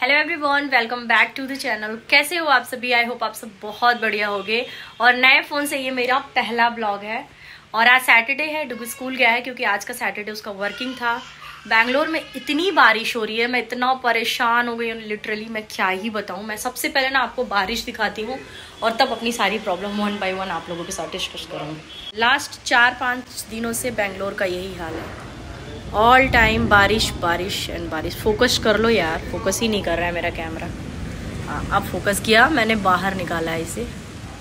Hello everyone, welcome back to the channel. कैसे हो आप सभी? आई होप आप सब बहुत बढ़िया होगे। और नए फोन से ये मेरा पहला ब्लॉग है। और आज सैटरडे है, डुगू स्कूल गया है क्योंकि आज का सैटरडे उसका वर्किंग था। बैंगलोर में इतनी बारिश हो रही है, मैं इतना परेशान हो गई हूँ लिटरली, मैं क्या ही बताऊँ। मैं सबसे पहले ना आपको बारिश दिखाती हूँ और तब अपनी सारी प्रॉब्लम वन बाई वन आप लोगों के साथ डिस्कस करूँगी। लास्ट 4-5 दिनों से बैंगलोर का यही हाल है, ऑल टाइम बारिश बारिश एंड बारिश। फोकस कर लो यार, फोकस ही नहीं कर रहा है मेरा कैमरा। हाँ, अब फोकस किया, मैंने बाहर निकाला है इसे।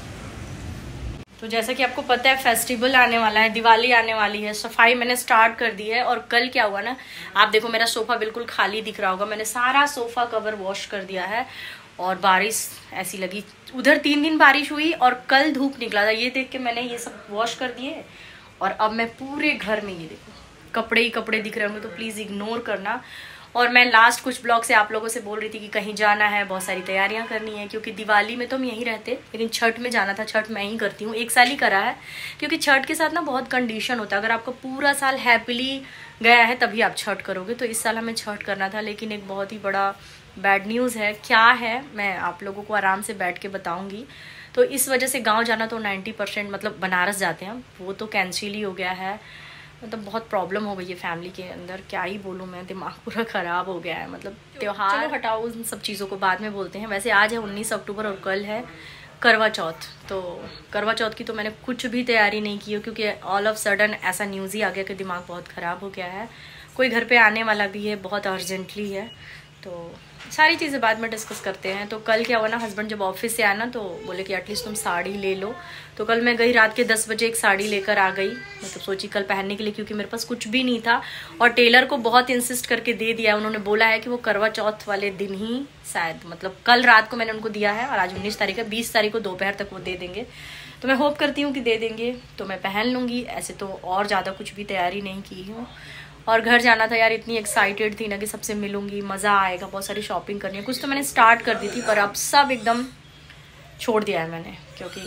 तो जैसा कि आपको पता है फेस्टिवल आने वाला है, दिवाली आने वाली है। सफाई मैंने स्टार्ट कर दी है। और कल क्या हुआ ना, आप देखो मेरा सोफा बिल्कुल खाली दिख रहा होगा। मैंने सारा सोफा कवर वॉश कर दिया है और बारिश ऐसी लगी। उधर 3 दिन बारिश हुई और कल धूप निकला था। ये देख के मैंने ये सब वॉश कर दिए और अब मैं पूरे घर में, ये देखो कपड़े ही कपड़े दिख रहे होंगे तो प्लीज़ इग्नोर करना। और मैं लास्ट कुछ ब्लॉग से आप लोगों से बोल रही थी कि कहीं जाना है, बहुत सारी तैयारियां करनी है क्योंकि दिवाली में तो हम यहीं रहते, लेकिन छठ में जाना था। छठ मैं ही करती हूँ, 1 साल ही करा है क्योंकि छठ के साथ ना बहुत कंडीशन होता है। अगर आपका पूरा साल हैप्पीली गया है तभी आप छठ करोगे। तो इस साल हमें छठ करना था, लेकिन एक बहुत ही बड़ा बैड न्यूज़ है। क्या है मैं आप लोगों को आराम से बैठ के बताऊँगी। तो इस वजह से गाँव जाना तो 90% मतलब बनारस जाते हैं, वो तो कैंसिल ही हो गया है। मतलब बहुत प्रॉब्लम हो गई है फैमिली के अंदर, क्या ही बोलूँ मैं, दिमाग पूरा ख़राब हो गया है। मतलब त्योहार हटाओ, उन सब चीज़ों को बाद में बोलते हैं। वैसे आज है 19 अक्टूबर और कल है करवा चौथ। तो करवा चौथ की तो मैंने कुछ भी तैयारी नहीं की है क्योंकि ऑल ऑफ सडन ऐसा न्यूज़ ही आ गया कि दिमाग बहुत ख़राब हो गया है। कोई घर पे आने वाला भी है, बहुत अर्जेंटली है। तो सारी चीज़ें बाद में डिस्कस करते हैं। तो कल क्या हुआ ना, हस्बैंड जब ऑफिस से आया ना तो बोले कि एटलीस्ट तुम साड़ी ले लो। तो कल मैं गई, रात के 10 बजे एक साड़ी लेकर आ गई। मतलब सोची कल पहनने के लिए, क्योंकि मेरे पास कुछ भी नहीं था। और टेलर को बहुत इंसिस्ट करके दे दिया। उन्होंने बोला है कि वो करवा चौथ वाले दिन ही शायद, मतलब कल रात को मैंने उनको दिया है और आज 19 तारीख है, 20 तारीख को दोपहर तक वो दे देंगे। तो मैं होप करती हूँ कि दे देंगे तो मैं पहन लूँगी। ऐसे तो और ज़्यादा कुछ भी तैयारी नहीं की हूँ। और घर जाना था यार, इतनी एक्साइटेड थी ना कि सबसे मिलूंगी, मज़ा आएगा, बहुत सारी शॉपिंग करनी है। कुछ तो मैंने स्टार्ट कर दी थी पर अब सब एकदम छोड़ दिया है मैंने क्योंकि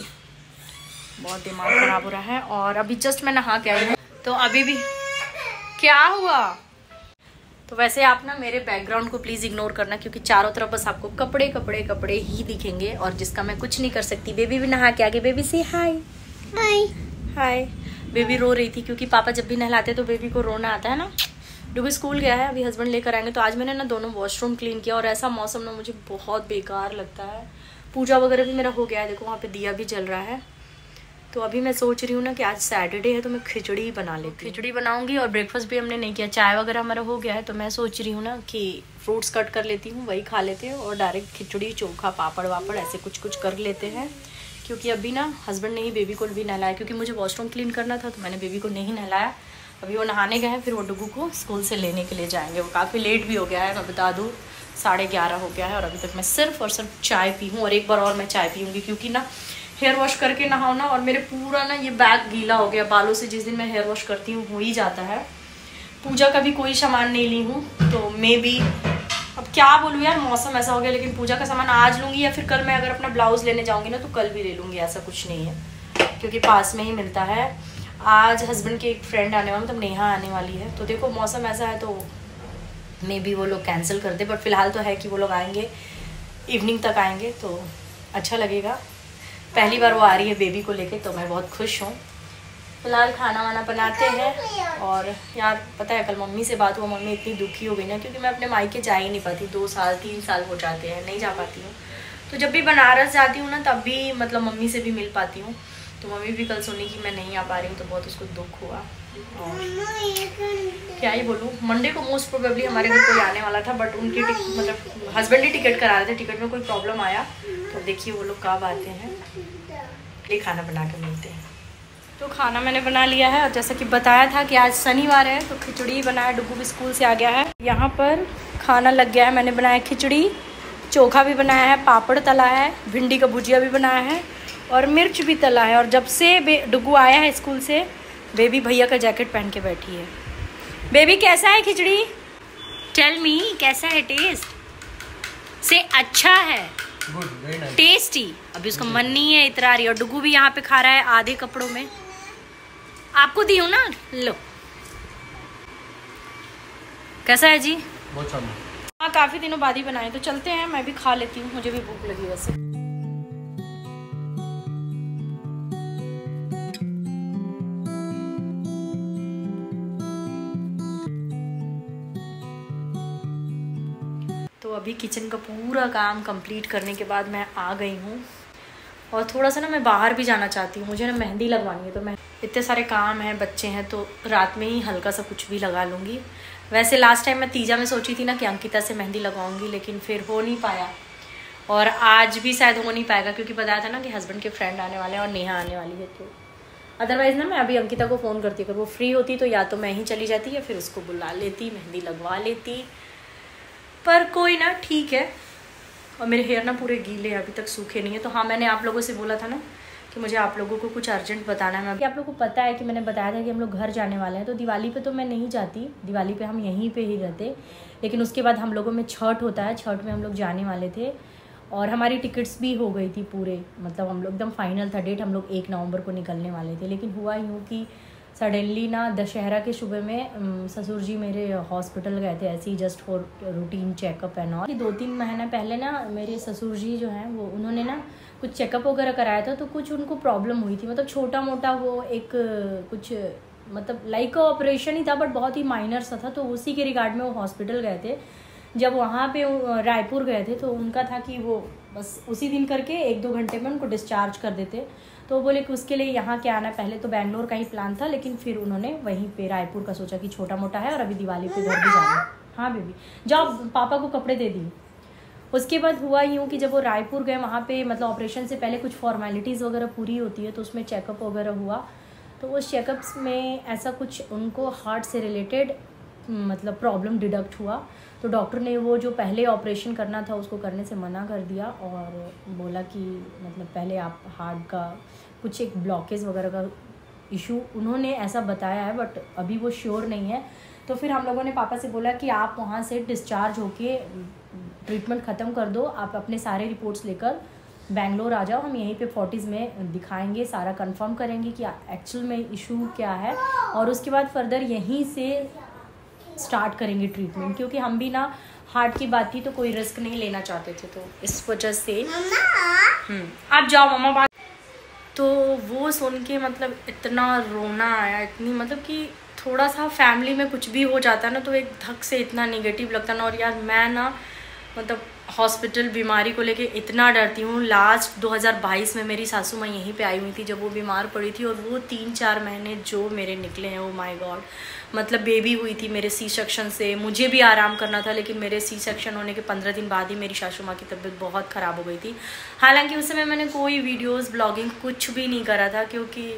बहुत दिमाग ख़राब हो रहा है। और अभी जस्ट मैं नहा के आई हूँ तो अभी भी क्या हुआ। तो वैसे आप ना मेरे बैकग्राउंड को प्लीज़ इग्नोर करना क्योंकि चारों तरफ बस आपको कपड़े कपड़े कपड़े ही दिखेंगे और जिसका मैं कुछ नहीं कर सकती। बेबी भी नहा के आगे, बेबी से हाय हाय हाय। बेबी रो रही थी क्योंकि पापा जब भी नहलाते तो बेबी को रोना आता है ना। डुगू स्कूल गया है, अभी हस्बैंड लेकर आएंगे। तो आज मैंने ना दोनों वॉशरूम क्लीन किया और ऐसा मौसम ना मुझे बहुत बेकार लगता है। पूजा वगैरह भी मेरा हो गया है, देखो वहाँ पे दिया भी जल रहा है। तो अभी मैं सोच रही हूँ ना कि आज सैटरडे है तो मैं खिचड़ी ही बना लेती हूँ। खिचड़ी बनाऊंगी और ब्रेकफास्ट भी हमने नहीं किया, चाय वगैरह हमारा हो गया है। तो मैं सोच रही हूँ ना कि फ्रूट्स कट कर लेती हूँ, वही खा लेते हैं और डायरेक्ट खिचड़ी चोखा पापड़ वापड़ ऐसे कुछ कुछ कर लेते हैं। क्योंकि अभी ना हस्बैंड ने ही बेबी को भी नहलाया क्योंकि मुझे वॉशरूम क्लीन करना था तो मैंने बेबी को नहीं नहलाया। अभी वो नहाने गए हैं, फिर वो डुगू को स्कूल से लेने के लिए जाएंगे। वो काफ़ी लेट भी हो गया है, मैं बता दूँ 11:30 हो गया है और अभी तक मैं सिर्फ और सिर्फ चाय पी हूँ। और एक बार और मैं चाय पीऊँगी क्योंकि ना हेयर वॉश करके नहाओ ना और मेरे पूरा ना ये बैग गीला हो गया बालों से। जिस दिन मैं हेयर वॉश करती हूँ हो ही जाता है। पूजा का भी कोई सामान नहीं ली हूँ तो मे बी, अब क्या बोलूँ यार, मौसम ऐसा हो गया। लेकिन पूजा का सामान आज लूँगी या फिर कल मैं अगर अपना ब्लाउज़ लेने जाऊँगी ना तो कल भी ले लूँगी, ऐसा कुछ नहीं है क्योंकि पास में ही मिलता है। आज हस्बैंड की एक फ्रेंड आने वाली, मतलब नेहा आने वाली है। तो देखो मौसम ऐसा है तो मे बी वो लोग कैंसिल कर दे, बट फिलहाल तो है कि वो लोग आएंगे, इवनिंग तक आएंगे तो अच्छा लगेगा। पहली बार वो आ रही है बेबी को लेके तो मैं बहुत खुश हूँ। फिलहाल खाना वाना बनाते हैं। और यार पता है कल मम्मी से बात हुआ, मम्मी इतनी दुखी हो गई ना क्योंकि मैं अपने मायके जा ही नहीं पाती। 2 साल 3 साल हो जाते हैं नहीं जा पाती हूँ। तो जब भी बनारस जाती हूँ ना तब भी मतलब मम्मी से भी मिल पाती हूँ। तो मम्मी भी कल सुनी कि मैं नहीं आ पा रही हूँ तो बहुत उसको दुख हुआ। और क्या ही बोलूँ, मंडे को मोस्ट प्रोबेबली हमारे घर कोई आने वाला था बट उनकी मतलब हस्बैंड ही टिकट करा रहे थे, टिकट में कोई प्रॉब्लम आया। तो देखिए वो लोग कब आते हैं, ये खाना बना के मिलते हैं। तो खाना मैंने बना लिया है और जैसा कि बताया था कि आज शनिवार है तो खिचड़ी बनाया। डुगू भी स्कूल से आ गया है, यहाँ पर खाना लग गया है। मैंने बनाया खिचड़ी, चोखा भी बनाया है, पापड़ तला है, भिंडी का भुजिया भी बनाया है और मिर्च भी तला है। और जब से डुगू आया है स्कूल से, बेबी भैया का जैकेट पहन के बैठी है। बेबी कैसा है खिचड़ी? टेल मी कैसा है टेस्ट से? अच्छा है, टेस्टी। अभी उसका मन नहीं है, इतरा रही। और डुगू भी यहाँ पे खा रहा है आधे कपड़ों में। आपको दी हूँ ना, लो। कैसा है जी? बहुत हाँ काफ़ी दिनों बाद ही बनाए, तो चलते हैं, मैं भी खा लेती हूँ, मुझे भी भूख लगी वैसे। तो अभी किचन का पूरा काम कंप्लीट करने के बाद मैं आ गई हूँ, और थोड़ा सा ना मैं बाहर भी जाना चाहती हूँ, मुझे ना मेहंदी लगवानी है। तो मैं इतने सारे काम हैं, बच्चे हैं, तो रात में ही हल्का सा कुछ भी लगा लूँगी। वैसे लास्ट टाइम मैं तीजा में सोची थी ना कि अंकिता से मेहंदी लगवाऊंगी, लेकिन फिर हो नहीं पाया, और आज भी शायद हो नहीं पाएगा, क्योंकि बताया था ना कि हस्बैंड के फ्रेंड आने वाले हैं और नेहा आने वाली है। तो अदरवाइज़ ना मैं अभी अंकिता को फ़ोन करती, अगर वो फ्री होती तो या तो मैं ही चली जाती या फिर उसको बुला लेती, मेहंदी लगवा लेती, पर कोई ना, ठीक है। और मेरे हेयर ना पूरे गीले हैं, अभी तक सूखे नहीं है। तो हाँ, मैंने आप लोगों से बोला था ना कि मुझे आप लोगों को कुछ अर्जेंट बताना है। मैं आप लोगों को पता है कि मैंने बताया था कि हम लोग घर जाने वाले हैं, तो दिवाली पे तो मैं नहीं जाती, दिवाली पे हम यहीं पे ही रहते, लेकिन उसके बाद हम लोगों में छठ होता है, छठ में हम लोग जाने वाले थे, और हमारी टिकट्स भी हो गई थी पूरे, मतलब हम लोग एकदम फाइनल था डेट, हम लोग 1 नवंबर को निकलने वाले थे। लेकिन हुआ यूँ कि सडनली ना दशहरा के सुबह में ससुर जी मेरे हॉस्पिटल गए थे, ऐसे ही just for routine checkup and all. 2-3 महीने पहले ना मेरे ससुर जी जो हैं वो, उन्होंने ना कुछ चेकअप वगैरह कराया था, तो कुछ उनको प्रॉब्लम हुई थी, मतलब छोटा मोटा वो एक कुछ मतलब लाइक ऑपरेशन ही था, बट बहुत ही माइनर सा था। तो उसी के रिगार्ड में वो हॉस्पिटल गए थे। जब वहाँ पे रायपुर गए थे, तो उनका था कि वो बस उसी दिन करके 1-2 घंटे में उनको डिस्चार्ज कर देते। तो वो बोले कि उसके लिए यहाँ क्या आना, पहले तो बेंगलोर का ही प्लान था, लेकिन फिर उन्होंने वहीं पे रायपुर का सोचा कि छोटा मोटा है, और अभी दिवाली पे घर भी जाना है। हाँ बेबी जाओ, पापा को कपड़े दे दी। उसके बाद हुआ यूँ कि जब वो रायपुर गए, वहाँ पे मतलब ऑपरेशन से पहले कुछ फॉर्मेलिटीज़ वगैरह पूरी होती है, तो उसमें चेकअप वगैरह हुआ। तो उस चेकअप्स में ऐसा कुछ उनको हार्ट से रिलेटेड मतलब प्रॉब्लम डिडक्ट हुआ। तो डॉक्टर ने वो जो पहले ऑपरेशन करना था उसको करने से मना कर दिया, और बोला कि मतलब पहले आप हार्ट का कुछ एक ब्लॉकेज वगैरह का इशू उन्होंने ऐसा बताया है, बट अभी वो श्योर नहीं है। तो फिर हम लोगों ने पापा से बोला कि आप वहाँ से डिस्चार्ज होके ट्रीटमेंट ख़त्म कर दो, आप अपने सारे रिपोर्ट्स लेकर बेंगलोर आ जाओ, हम यहीं पे फोर्टिस में दिखाएंगे, सारा कंफर्म करेंगे कि एक्चुअल में इशू क्या है, और उसके बाद फर्दर यहीं से स्टार्ट करेंगे ट्रीटमेंट, क्योंकि हम भी ना हार्ट की बात थी तो कोई रिस्क नहीं लेना चाहते थे, तो इस वजह से आप जाओ मम्मा बात। तो वो सुन के मतलब इतना रोना आया, इतनी मतलब कि थोड़ा सा फैमिली में कुछ भी हो जाता है ना, तो एक धक से इतना निगेटिव लगता ना। और यार मैं ना मतलब हॉस्पिटल बीमारी को लेके इतना डरती हूँ। लास्ट 2022 में मेरी सासू माँ यहीं पे आई हुई थी जब वो बीमार पड़ी थी, और वो 3-4 महीने जो मेरे निकले हैं, ओ माय गॉड। मतलब बेबी हुई थी मेरे सी सेक्शन से, मुझे भी आराम करना था, लेकिन मेरे सी सेक्शन होने के 15 दिन बाद ही मेरी सासू माँ की तबीयत बहुत ख़राब हो गई थी। हालांकि उस समय मैंने कोई वीडियोज़ ब्लॉगिंग कुछ भी नहीं करा था, क्योंकि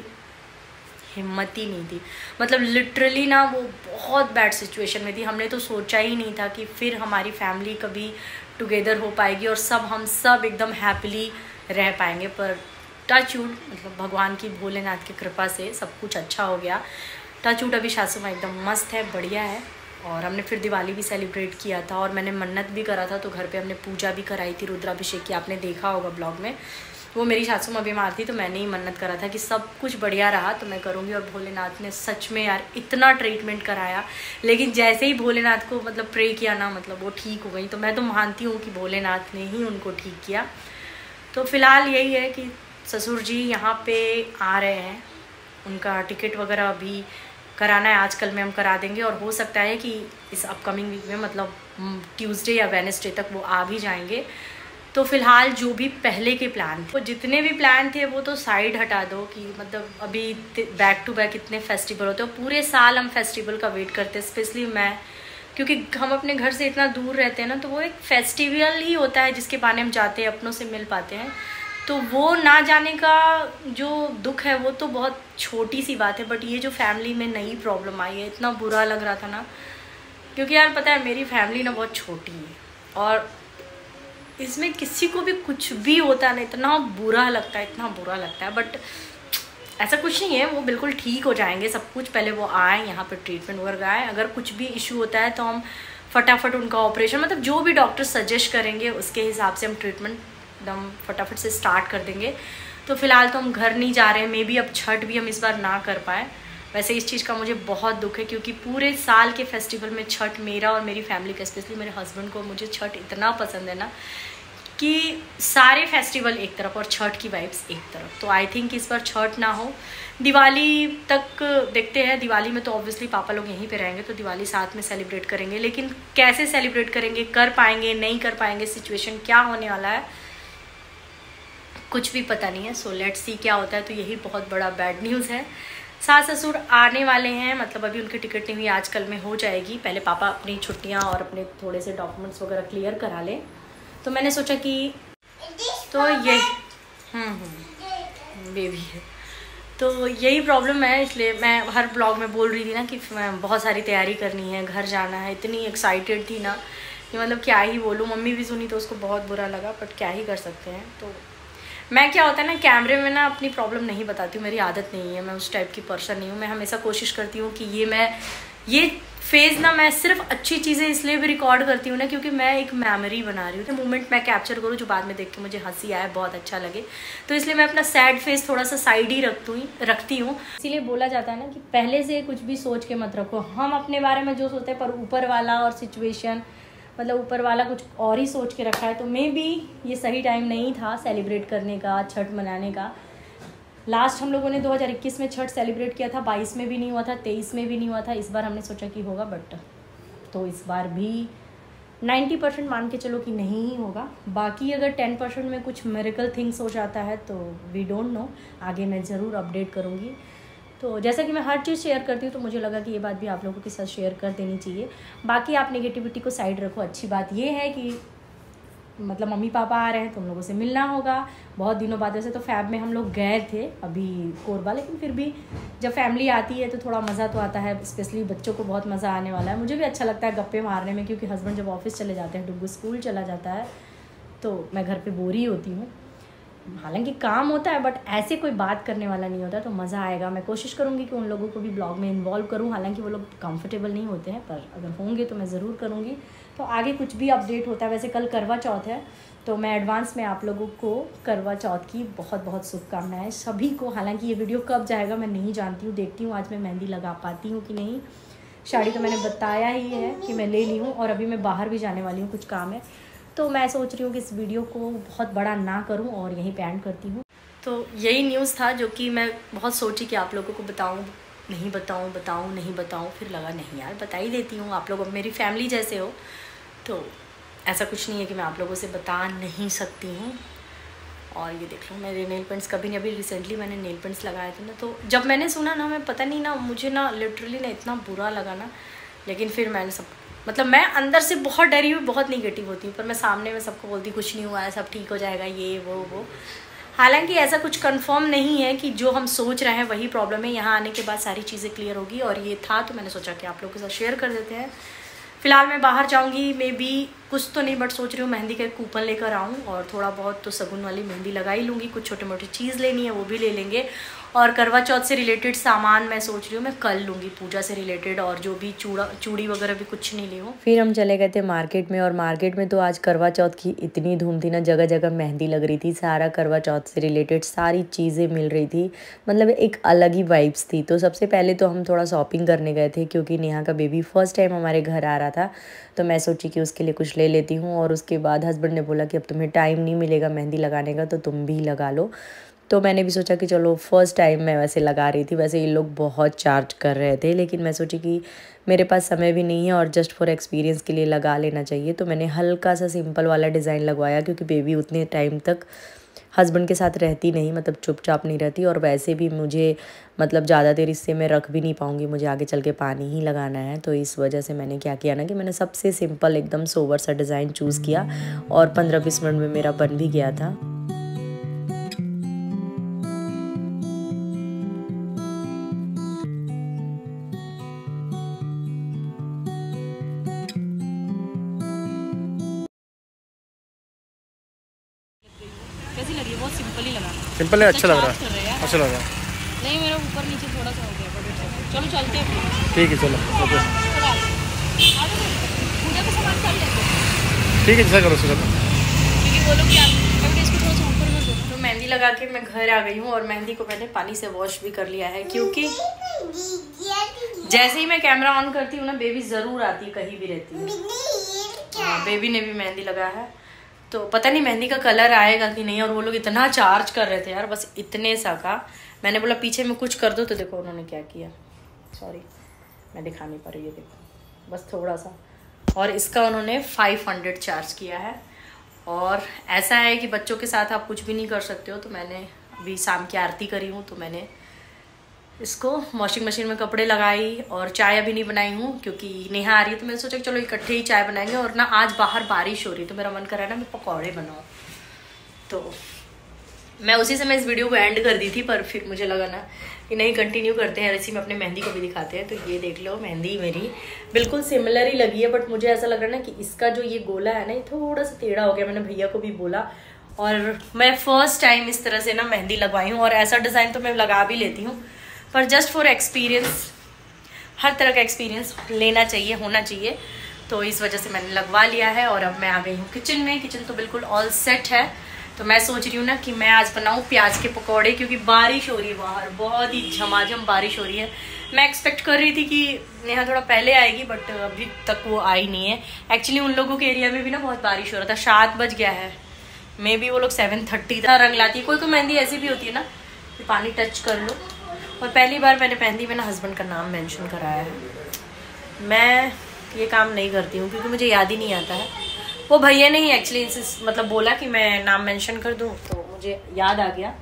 हिम्मत ही नहीं थी। मतलब लिटरली ना वो बहुत बैड सिचुएशन में थी। हमने तो सोचा ही नहीं था कि फिर हमारी फैमिली कभी टुगेदर हो पाएगी और हम सब एकदम हैप्पीली रह पाएंगे। पर टच वुड, मतलब भगवान की, भोलेनाथ की कृपा से सब कुछ अच्छा हो गया। टच वुड अभी सासू माँ एकदम मस्त है, बढ़िया है। और हमने फिर दिवाली भी सेलिब्रेट किया था, और मैंने मन्नत भी करा था, तो घर पे हमने पूजा भी कराई थी, रुद्राभिषेक की, आपने देखा होगा ब्लॉग में। वो मेरी सासू माँ बीमार थी तो मैंने ही मन्नत करा था कि सब कुछ बढ़िया रहा तो मैं करूँगी। और भोलेनाथ ने सच में यार इतना ट्रीटमेंट कराया, लेकिन जैसे ही भोलेनाथ को मतलब प्रे किया ना, मतलब वो ठीक हो गई। तो मैं तो मानती हूँ कि भोलेनाथ ने ही उनको ठीक किया। तो फ़िलहाल यही है कि ससुर जी यहाँ पे आ रहे हैं, उनका टिकट वगैरह अभी कराना है, आजकल में हम करा देंगे, और हो सकता है कि इस अपकमिंग वीक में मतलब ट्यूसडे या वेडनेसडे तक वो आ भी जाएंगे। तो फ़िलहाल जो भी पहले के प्लान थे, वो जितने भी प्लान थे वो तो साइड हटा दो, कि मतलब अभी बैक टू बैक इतने फेस्टिवल होते हैं, पूरे साल हम फेस्टिवल का वेट करते हैं। स्पेशली मैं, क्योंकि हम अपने घर से इतना दूर रहते हैं ना, तो वो एक फेस्टिवल ही होता है जिसके बहाने हम जाते हैं, अपनों से मिल पाते हैं। तो वो ना जाने का जो दुख है वो तो बहुत छोटी सी बात है, बट ये जो फैमिली में नई प्रॉब्लम आई है, इतना बुरा लग रहा था ना। क्योंकि यार पता है मेरी फैमिली ना बहुत छोटी है, और इसमें किसी को भी कुछ भी होता है ना, इतना बुरा लगता है, इतना बुरा लगता है। बट ऐसा कुछ नहीं है, वो बिल्कुल ठीक हो जाएंगे सब कुछ। पहले वो आए यहाँ पे ट्रीटमेंट वगैरह आए, अगर कुछ भी इशू होता है तो हम फटाफट उनका ऑपरेशन, मतलब जो भी डॉक्टर सजेस्ट करेंगे उसके हिसाब से हम ट्रीटमेंट एकदम फटाफट से स्टार्ट कर देंगे। तो फिलहाल तो हम घर नहीं जा रहे हैं, मे बी अब छठ भी हम इस बार ना कर पाए, वैसे इस चीज़ का मुझे बहुत दुख है, क्योंकि पूरे साल के फेस्टिवल में छठ मेरा और मेरी फैमिली का, स्पेशली मेरे हस्बैंड को, मुझे छठ इतना पसंद है ना कि सारे फेस्टिवल एक तरफ और छठ की वाइब्स एक तरफ। तो आई थिंक इस बार छठ ना हो, दिवाली तक देखते हैं। दिवाली में तो ऑब्वियसली पापा लोग यहीं पे रहेंगे, तो दिवाली साथ में सेलिब्रेट करेंगे, लेकिन कैसे सेलिब्रेट करेंगे, कर पाएंगे नहीं कर पाएंगे, सिचुएशन क्या होने वाला है कुछ भी पता नहीं है। सो लेट्स सी क्या होता है। तो यही बहुत बड़ा बैड न्यूज़ है। सास ससुर आने वाले हैं, मतलब अभी उनकी टिकट नहीं हुई, आज कल में हो जाएगी। पहले पापा अपनी छुट्टियां और अपने थोड़े से डॉक्यूमेंट्स वगैरह क्लियर करा लें। तो मैंने सोचा कि तो यही बेबी है, तो यही प्रॉब्लम है। इसलिए मैं हर ब्लॉग में बोल रही थी ना कि मैं बहुत सारी तैयारी करनी है, घर जाना है। इतनी एक्साइटेड थी ना कि मतलब क्या ही बोलूँ। मम्मी भी सुनी तो उसको बहुत बुरा लगा, बट क्या ही कर सकते हैं। तो मैं क्या होता है ना, कैमरे में ना अपनी प्रॉब्लम नहीं बताती हूँ, मेरी आदत नहीं है, मैं उस टाइप की पर्सन नहीं हूँ। मैं हमेशा कोशिश करती हूँ कि ये फेज़ ना, मैं सिर्फ अच्छी चीज़ें इसलिए भी रिकॉर्ड करती हूँ ना क्योंकि मैं एक मेमोरी बना रही हूँ। तो मोमेंट मैं कैप्चर करूँ जो बाद में देख के मुझे हंसी आए, बहुत अच्छा लगे। तो इसलिए मैं अपना सैड फेस थोड़ा सा साइड ही रखती हूँ। इसीलिए बोला जाता है ना कि पहले से कुछ भी सोच के मत रखो। हम अपने बारे में जो सोचते हैं, पर ऊपर वाला और सिचुएशन, मतलब ऊपर वाला कुछ और ही सोच के रखा है। तो मे बी ये सही टाइम नहीं था सेलिब्रेट करने का, छठ मनाने का। लास्ट हम लोगों ने 2021 में छठ सेलिब्रेट किया था, 22 में भी नहीं हुआ था, 23 में भी नहीं हुआ था। इस बार हमने सोचा कि होगा, बट तो इस बार भी 90% मान के चलो कि नहीं ही होगा। बाकी अगर 10% में कुछ मिरेकल थिंग्स हो जाता है तो वी डोंट नो, आगे मैं ज़रूर अपडेट करूँगी। तो जैसा कि मैं हर चीज़ शेयर करती हूँ, तो मुझे लगा कि ये बात भी आप लोगों के साथ शेयर कर देनी चाहिए। बाकी आप नेगेटिविटी को साइड रखो। अच्छी बात ये है कि मतलब मम्मी पापा आ रहे हैं, तुम लोगों से मिलना होगा बहुत दिनों बाद। वैसे तो फैब में हम लोग गए थे अभी कोरबा, लेकिन फिर भी जब फैमिली आती है तो थोड़ा मज़ा तो आता है। स्पेशली बच्चों को बहुत मज़ा आने वाला है, मुझे भी अच्छा लगता है गप्पे मारने में, क्योंकि हस्बैंड जब ऑफिस चले जाते हैं, डुग्गू स्कूल चला जाता है, तो मैं घर पर बोर ही होती हूँ। हालांकि काम होता है, बट ऐसे कोई बात करने वाला नहीं होता, तो मज़ा आएगा। मैं कोशिश करूँगी कि उन लोगों को भी ब्लॉग में इन्वॉल्व करूँ। हालांकि वो लोग कंफर्टेबल नहीं होते हैं, पर अगर होंगे तो मैं ज़रूर करूँगी। तो आगे कुछ भी अपडेट होता है। वैसे कल करवा चौथ है, तो मैं एडवांस में आप लोगों को करवा चौथ की बहुत बहुत शुभकामनाएं सभी को। हालांकि ये वीडियो कब जाएगा मैं नहीं जानती हूँ, देखती हूँ आज मैं मेहंदी लगा पाती हूँ कि नहीं। साड़ी तो मैंने बताया ही है कि मैं ले ली हूँ, और अभी मैं बाहर भी जाने वाली हूँ, कुछ काम है। तो मैं सोच रही हूँ कि इस वीडियो को बहुत बड़ा ना करूँ और यहीं पे एंड करती हूँ। तो यही न्यूज़ था जो कि मैं बहुत सोची कि आप लोगों को बताऊँ, नहीं बताऊँ नहीं बताऊँ। फिर लगा नहीं यार, बता ही देती हूँ। आप लोग अब मेरी फैमिली जैसे हो, तो ऐसा कुछ नहीं है कि मैं आप लोगों से बता नहीं सकती हूँ। और ये देख लो मेरे नेल पेंट्स, कभी नहीं, अभी रिसेंटली मैंने नेल पेंट्स लगाए थे ना, तो जब मैंने सुना ना, मैं पता नहीं ना, मुझे ना लिटरली ना इतना बुरा लगा ना। लेकिन फिर मैंने मतलब मैं अंदर से बहुत डरी हुई, बहुत निगेटिव होती हूँ, पर मैं सामने में सबको बोलती कुछ नहीं हुआ है, सब ठीक हो जाएगा, ये वो। हालांकि ऐसा कुछ कंफर्म नहीं है कि जो हम सोच रहे हैं वही प्रॉब्लम है। यहाँ आने के बाद सारी चीज़ें क्लियर होगी, और ये था तो मैंने सोचा कि आप लोगों के साथ शेयर कर देते हैं। फिलहाल मैं बाहर जाऊंगी, मे बी कुछ तो नहीं, बट सोच रही हूँ मेहंदी का एक कूपन लेकर आऊँ, और थोड़ा बहुत तो सगुन वाली मेहंदी लगा ही लूँगी। कुछ छोटी मोटी चीज़ लेनी है वो भी ले लेंगे, और करवा चौथ से रिलेटेड सामान मैं सोच रही हूँ मैं कल लूँगी, पूजा से रिलेटेड, और जो भी चूड़ी वगैरह भी कुछ नहीं ली हूँ। फिर हम चले गए थे मार्केट में, और मार्केट में तो आज करवा चौथ की इतनी धूम थी ना, जगह जगह मेहंदी लग रही थी, सारा करवा चौथ से रिलेटेड सारी चीज़ें मिल रही थी, मतलब एक अलग ही वाइब्स थी। तो सबसे पहले तो हम थोड़ा शॉपिंग करने गए थे, क्योंकि नेहा का बेबी फर्स्ट टाइम हमारे घर आ रहा था, तो मैं सोची कि उसके लिए कुछ ले लेती हूँ। और उसके बाद हस्बैंड ने बोला कि अब तुम्हें टाइम नहीं मिलेगा मेहंदी लगाने का, तो तुम भी लगा लो। तो मैंने भी सोचा कि चलो फर्स्ट टाइम मैं वैसे लगा रही थी। वैसे ये लोग बहुत चार्ज कर रहे थे, लेकिन मैं सोची कि मेरे पास समय भी नहीं है और जस्ट फॉर एक्सपीरियंस के लिए लगा लेना चाहिए। तो मैंने हल्का सा सिंपल वाला डिज़ाइन लगवाया, क्योंकि बेबी उतने टाइम तक हस्बैंड के साथ रहती नहीं, मतलब चुपचाप नहीं रहती, और वैसे भी मुझे मतलब ज़्यादा देर इससे मैं रख भी नहीं पाऊँगी, मुझे आगे चल के पानी ही लगाना है। तो इस वजह से मैंने क्या किया ना कि मैंने सबसे सिंपल एकदम सोवर सा डिज़ाइन चूज़ किया, और 15-20 मिनट में मेरा बन भी गया था। कैसी लग रही है? बहुत सिंपल ही लगा, सिंपल है, अच्छा लग रहा है, अच्छा लग रहा है। नहीं मेरा ऊपर नीचे थोड़ा सा हो गया, चलो चलते हैं। ठीक है चलो, ओके पूजा का सामान कर लेते हैं। ठीक है, जैसा करो चलो, क्योंकि वो लोग क्या इसको थोड़ा सा ऊपर कर दो। तो मेहंदी लगा के मैं घर आ गई हूँ, और मेहंदी को मैंने पानी से वॉश भी कर लिया है, क्योंकि जैसे ही मैं कैमरा ऑन करती हूँ ना बेबी जरूर आती है, कहीं भी रहती है। बेबी ने भी मेहंदी लगाया है, तो पता नहीं मेहंदी का कलर आएगा कि नहीं। और वो लोग इतना चार्ज कर रहे थे यार, बस इतने सा का। मैंने बोला पीछे में कुछ कर दो, तो देखो उन्होंने क्या किया। सॉरी मैं दिखा नहीं पा रही है, देखो बस थोड़ा सा। और इसका उन्होंने 500 चार्ज किया है। और ऐसा है कि बच्चों के साथ आप कुछ भी नहीं कर सकते हो। तो मैंने अभी शाम की आरती करी हूँ, तो मैंने इसको वॉशिंग मशीन में कपड़े लगाई और चाय अभी नहीं बनाई हूँ क्योंकि नेहा आ रही है। तो मैंने सोचा कि चलो इकट्ठे ही चाय बनाएंगे। और ना आज बाहर बारिश हो रही, तो मेरा मन कर रहा है ना मैं पकौड़े बनाऊँ। तो मैं उसी समय इस वीडियो को एंड कर दी थी, पर फिर मुझे लगा ना कि नहीं कंटिन्यू करते हैं, इसी में अपने मेहंदी को भी दिखाते हैं। तो ये देख लो मेहंदी मेरी बिल्कुल सिमिलर ही लगी है, बट मुझे ऐसा लग रहा है ना कि इसका जो ये गोला है ना ये थोड़ा सा टेढ़ा हो गया। मैंने भैया को भी बोला, और मैं फर्स्ट टाइम इस तरह से ना मेहंदी लगवाई हूँ। और ऐसा डिज़ाइन तो मैं लगा भी लेती हूँ, पर जस्ट फॉर एक्सपीरियंस, हर तरह का एक्सपीरियंस लेना चाहिए, होना चाहिए। तो इस वजह से मैंने लगवा लिया है। और अब मैं आ गई हूँ किचन में। किचन तो बिल्कुल ऑल सेट है। तो मैं सोच रही हूँ ना कि मैं आज बनाऊँ प्याज के पकौड़े, क्योंकि बारिश हो रही है बाहर, बहुत ही झमाझम बारिश हो रही है। मैं एक्सपेक्ट कर रही थी कि नेहा थोड़ा पहले आएगी, बट अभी तक वो आई नहीं है। एक्चुअली उन लोगों के एरिया में भी ना बहुत बारिश हो रहा था। 7 बज गया है, मे बी वो लोग 7:30 तक रंग लाती है। कोई मेहंदी ऐसी भी होती है ना कि पानी टच कर लो। और पहली बार मैंने मेहंदी में ना हस्बैंड का नाम मेंशन कराया है। मैं ये काम नहीं करती हूँ क्योंकि मुझे याद ही नहीं आता है। वो भैया ने ही एक्चुअली मतलब बोला कि मैं नाम मेंशन कर दूँ, तो मुझे याद आ गया।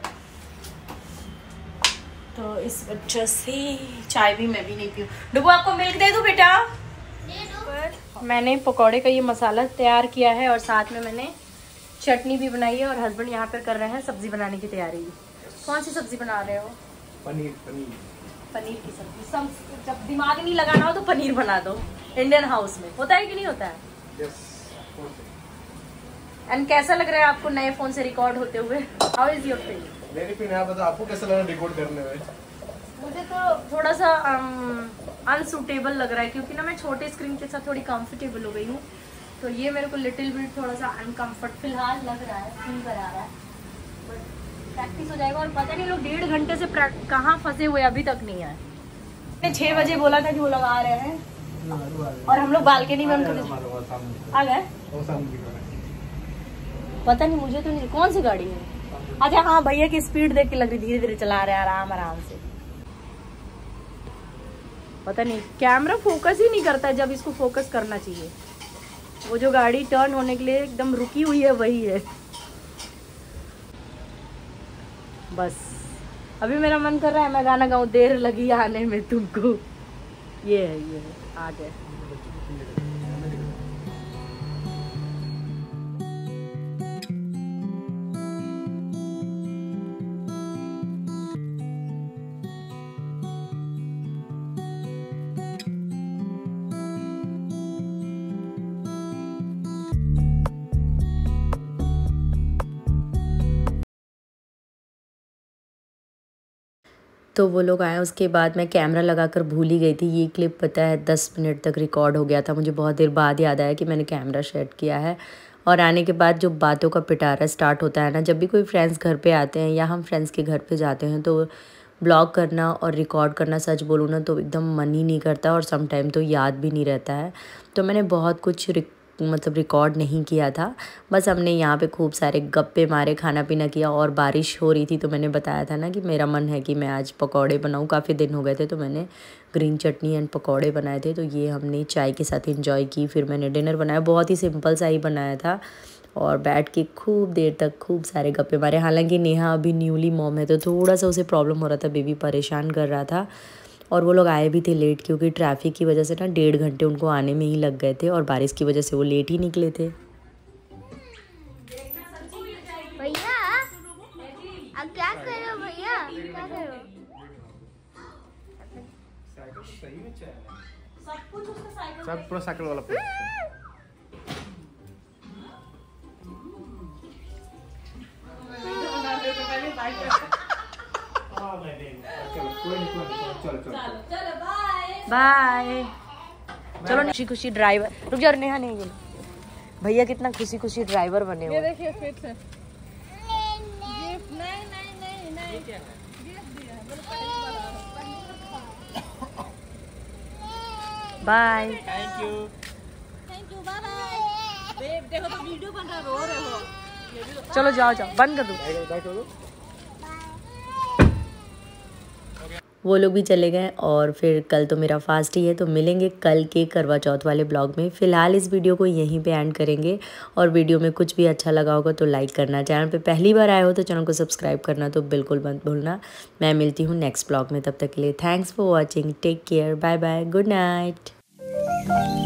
तो इस वजह से चाय भी मैं भी नहीं पीऊँ। डुबो आपको मिल्क दे दूँ बेटा? मैंने पकौड़े का ये मसाला तैयार किया है और साथ में मैंने चटनी भी बनाई है। और हस्बैंड यहाँ पर कर रहे हैं सब्जी बनाने की तैयारी। कौन सी सब्जी बना रहे हो? पनीर की सब्जी। सब जब दिमाग नहीं लगाना हो तो पनीर बना दो। इंडियन हाउस में होता है कि नहीं होता है? yes, एंड कैसा लग रहा है आपको नए फोन से रिकॉर्ड होते हुए? How is your feeling? मेरी फीलिंग आप बताओ, आपको कैसा लग रहा है रिकॉर्ड करने में? मुझे तो थोड़ा सा अनसूटेबल लग रहा है क्योंकि ना मैं छोटे स्क्रीन के साथ थोड़ी कंफर्टेबल हो गई हूँ। तो ये मेरे को लिटिल बिट थोड़ा सा अनकंफर्ट फिलहाल लग रहा है, फील करा रहा है। बट प्रैक्टिस हो जाएगा। और पता नहीं लोग 1.5 घंटे से कहाँ फंसे हुए अभी तक नहीं आए। मैंने 6 बजे बोला था कि वो लोग आ रहे हैं और हम लोग बालकनी में आ गए। पता नहीं मुझे तो नहीं, कौन सी गाड़ी है? अच्छा हाँ, भैया की स्पीड देख के लग रही धीरे धीरे चला रहे हैं, आराम आराम से। पता नहीं कैमरा फोकस ही नहीं करता है जब इसको फोकस करना चाहिए। वो जो गाड़ी टर्न होने के लिए एकदम रुकी हुई है वही है। बस अभी मेरा मन कर रहा है मैं गाना गाऊं, देर लगी आने में तुमको। ये है आ गए। तो वो लोग आए, उसके बाद मैं कैमरा लगाकर भूल ही गई थी। ये क्लिप पता है 10 मिनट तक रिकॉर्ड हो गया था। मुझे बहुत देर बाद याद आया कि मैंने कैमरा सेट किया है। और आने के बाद जो बातों का पिटारा स्टार्ट होता है ना, जब भी कोई फ्रेंड्स घर पे आते हैं या हम फ्रेंड्स के घर पे जाते हैं, तो ब्लॉग करना और रिकॉर्ड करना, सच बोलूँ ना तो एकदम मन ही नहीं करता और सम टाइम तो याद भी नहीं रहता है। तो मैंने बहुत कुछ रिकॉर्ड नहीं किया था। बस हमने यहाँ पे खूब सारे गप्पे मारे, खाना पीना किया और बारिश हो रही थी। तो मैंने बताया था ना कि मेरा मन है कि मैं आज पकौड़े बनाऊँ, काफ़ी दिन हो गए थे। तो मैंने ग्रीन चटनी एंड पकौड़े बनाए थे। तो ये हमने चाय के साथ एंजॉय की। फिर मैंने डिनर बनाया, बहुत ही सिंपल सा ही बनाया था। और बैठ के खूब देर तक खूब सारे गप्पे मारे। हालांकि नेहा अभी न्यूली मॉम है तो थोड़ा सा उसे प्रॉब्लम हो रहा था, बेबी परेशान कर रहा था। और वो लोग आए भी थे लेट क्योंकि ट्रैफिक की वजह से ना 1.5 घंटे उनको आने में ही लग गए थे और बारिश की वजह से वो लेट ही निकले थे। भैया अब क्या करो भैया, क्या करो? सब पूरा साइकिल वाला बाय। चलो खुशी खुशी ड्राइवर, रुक जाओ नेहा नहीं बोलो। भैया कितना खुशी खुशी ड्राइवर बने हुए। देखिए फिर से नहीं bye. Thank you. Bye bye. देखो तो वीडियो बन रहा, रो रहे हो। चलो जाओ जाओ, बंद कर दो। बाय कर दो। वो लोग भी चले गए और फिर कल तो मेरा फास्ट ही है, तो मिलेंगे कल के करवा चौथ वाले ब्लॉग में। फ़िलहाल इस वीडियो को यहीं पे एंड करेंगे और वीडियो में कुछ भी अच्छा लगा होगा तो लाइक करना, चैनल पे पहली बार आए हो तो चैनल को सब्सक्राइब करना तो बिल्कुल मत भूलना। मैं मिलती हूँ नेक्स्ट ब्लॉग में, तब तक के लिए thanks for watching, take care, bye bye, good night.